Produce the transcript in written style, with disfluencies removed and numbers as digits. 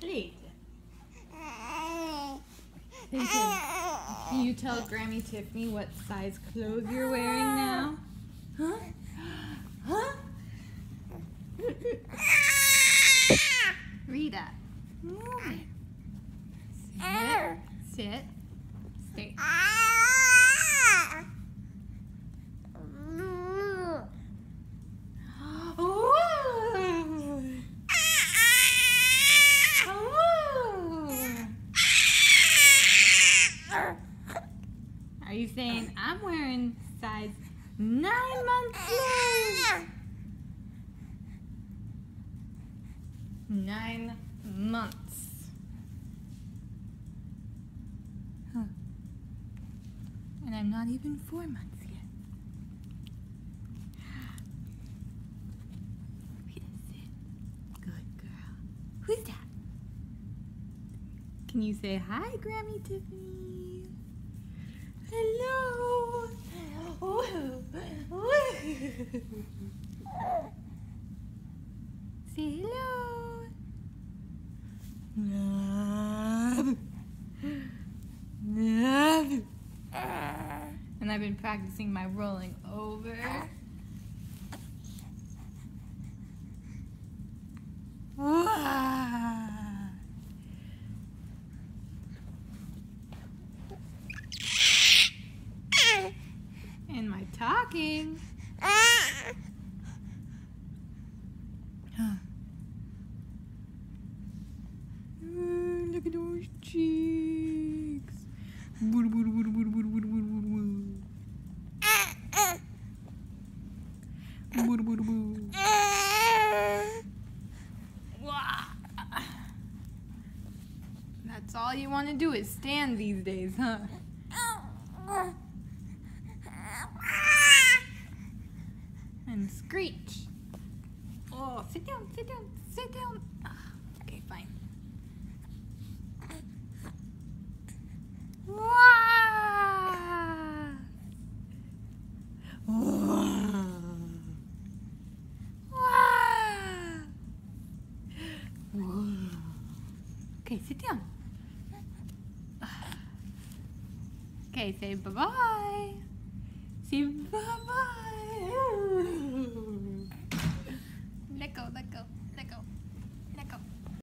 straight. Can you tell Grammy Tiffany what size clothes you're wearing now? Huh? Huh? Rita. Sit. Stay. Are you saying I'm wearing size 9 months clothes? 9 months. Huh. And I'm not even 4 months yet. Rita, sit. Good girl. Who's that? Can you say hi, Grammy Tiffany? Hello. Say hello. And I've been practicing my rolling over. And my talking. Look at those cheeks. That's all you want to do is stand these days, huh? And screech. Oh, sit down, sit down, sit down. Okay, fine. Okay, sit down. Okay, say bye-bye. Say bye-bye. Let go, let go.